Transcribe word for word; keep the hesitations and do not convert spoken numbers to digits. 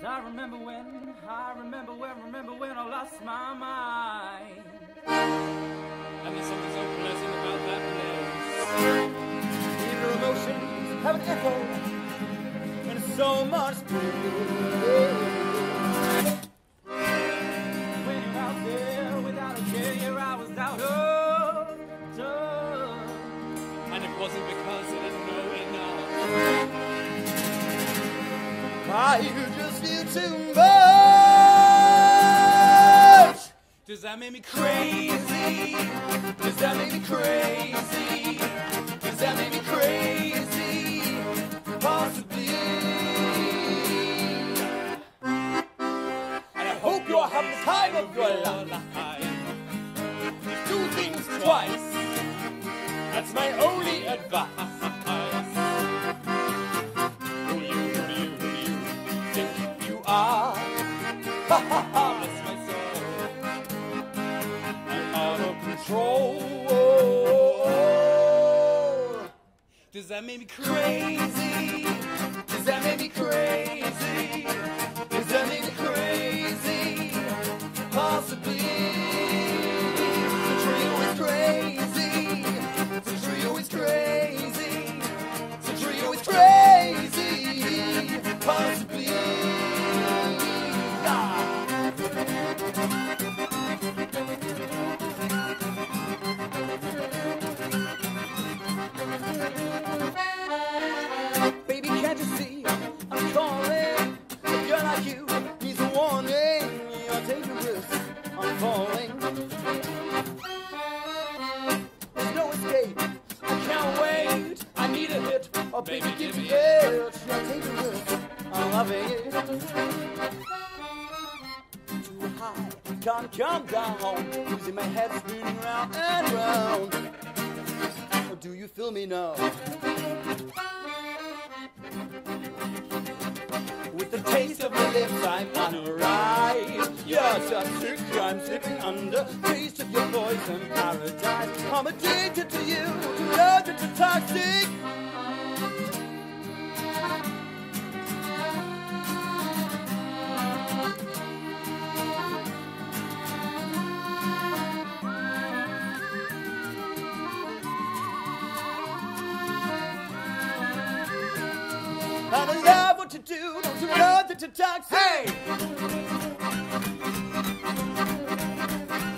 I remember when, I remember when, remember when I lost my mind. And there's something so pleasant about that place. Your emotions have an echo and so much blue. When you're out there without a care, you're always out of touch. And it wasn't because I didn't know enough. I just feel too much. Does that make me crazy? Does that make me crazy? Does that make me crazy? Possibly. And I hope you'll have the time of your life. Do things twice. That's my only advice. Who do you, who do you, who do you think you are? Ha ha ha, bless my soul. I'm out of control. Does that make me crazy? Does that make me crazy? Does that make me crazy? Possibly. The trio is crazy. The trio is crazy. The trio is crazy. Possibly. Ah. Baby, can't you see I'm calling? A girl like you needs a warning. You're taking risks, I'm falling. There's no escape, I can't wait. I need a hit, oh baby, give me it. You're taking risks, I'm loving it. Too high, can't come down. Losing my head, spinning round and round. Oh, do you feel me now? With the taste of your lips, I'm on a ride. You're just sick, I'm slipping under. Taste of your voice and paradise. I'm addicted to you, to love that's a toxic. I don't love what you do, don't you love that you're toxic? Hey!